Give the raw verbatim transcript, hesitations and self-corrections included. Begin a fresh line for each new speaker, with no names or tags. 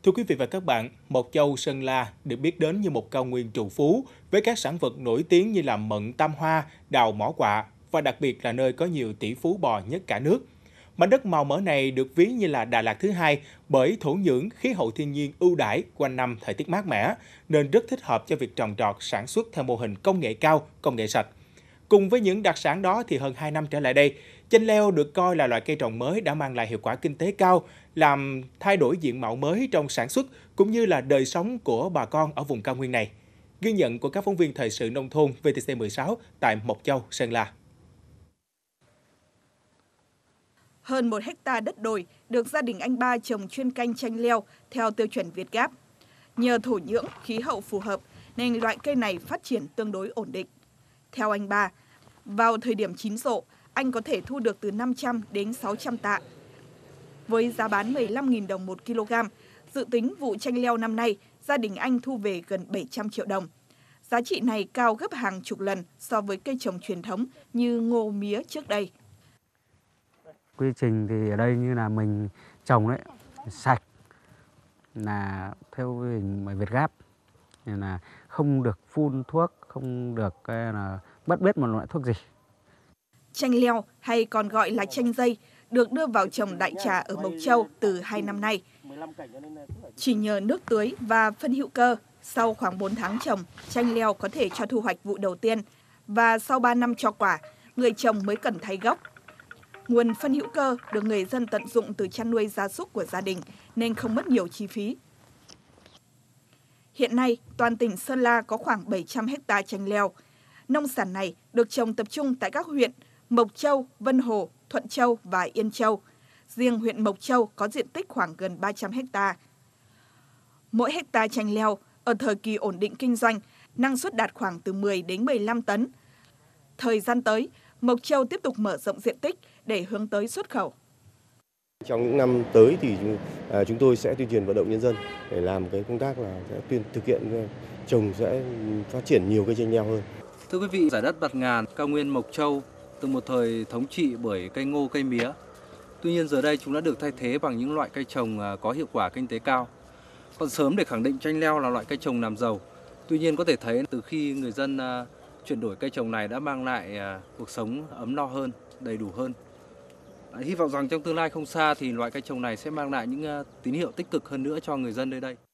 Thưa quý vị và các bạn, Mộc Châu, Sơn La được biết đến như một cao nguyên trù phú với các sản vật nổi tiếng như là mận tam hoa, đào mỏ quạ và đặc biệt là nơi có nhiều tỷ phú bò nhất cả nước. Mảnh đất màu mỡ này được ví như là Đà Lạt thứ hai bởi thổ nhưỡng, khí hậu thiên nhiên ưu đãi, quanh năm thời tiết mát mẻ, nên rất thích hợp cho việc trồng trọt sản xuất theo mô hình công nghệ cao, công nghệ sạch. Cùng với những đặc sản đó thì hơn hai năm trở lại đây, chanh leo được coi là loại cây trồng mới đã mang lại hiệu quả kinh tế cao, làm thay đổi diện mạo mới trong sản xuất cũng như là đời sống của bà con ở vùng cao nguyên này. Ghi nhận của các phóng viên thời sự nông thôn vê tê xê mười sáu tại Mộc Châu, Sơn La.
Hơn một hecta đất đồi được gia đình anh Ba trồng chuyên canh chanh leo theo tiêu chuẩn Việt Gáp. Nhờ thổ nhưỡng, khí hậu phù hợp nên loại cây này phát triển tương đối ổn định. Theo anh Ba, vào thời điểm chín rộ, anh có thể thu được từ năm trăm đến sáu trăm tạ. Với giá bán mười lăm nghìn đồng một kg, dự tính vụ chanh leo năm nay, gia đình anh thu về gần bảy trăm triệu đồng. Giá trị này cao gấp hàng chục lần so với cây trồng truyền thống như ngô mía trước đây.
Quy trình thì ở đây như là mình trồng đấy, sạch, là theo hình Việt Gáp, là không được phun thuốc, không được là bất biết một loại thuốc gì.
Chanh leo hay còn gọi là chanh dây được đưa vào trồng đại trà ở Mộc Châu từ hai năm nay. Chỉ nhờ nước tưới và phân hữu cơ, sau khoảng bốn tháng trồng, chanh leo có thể cho thu hoạch vụ đầu tiên và sau ba năm cho quả, người trồng mới cần thay gốc. Nguồn phân hữu cơ được người dân tận dụng từ chăn nuôi gia súc của gia đình nên không mất nhiều chi phí. Hiện nay, toàn tỉnh Sơn La có khoảng bảy trăm héc-ta chanh leo. Nông sản này được trồng tập trung tại các huyện Mộc Châu, Vân Hồ, Thuận Châu và Yên Châu. Riêng huyện Mộc Châu có diện tích khoảng gần ba trăm héc-ta. Mỗi héc-ta chanh leo ở thời kỳ ổn định kinh doanh, năng suất đạt khoảng từ mười đến mười lăm tấn. Thời gian tới, Mộc Châu tiếp tục mở rộng diện tích để hướng tới xuất khẩu.
Trong những năm tới thì chúng tôi sẽ tuyên truyền vận động nhân dân để làm cái công tác là sẽ tuyên thực hiện trồng sẽ phát triển nhiều cây chanh leo hơn.
Thưa quý vị, giải đất bạt ngàn, cao nguyên Mộc Châu từ một thời thống trị bởi cây ngô, cây mía. Tuy nhiên giờ đây chúng đã được thay thế bằng những loại cây trồng có hiệu quả kinh tế cao. Còn sớm để khẳng định chanh leo là loại cây trồng làm giàu. Tuy nhiên có thể thấy từ khi người dân chuyển đổi cây trồng này đã mang lại cuộc sống ấm no hơn, đầy đủ hơn. Hy vọng rằng trong tương lai không xa thì loại cây trồng này sẽ mang lại những tín hiệu tích cực hơn nữa cho người dân nơi đây.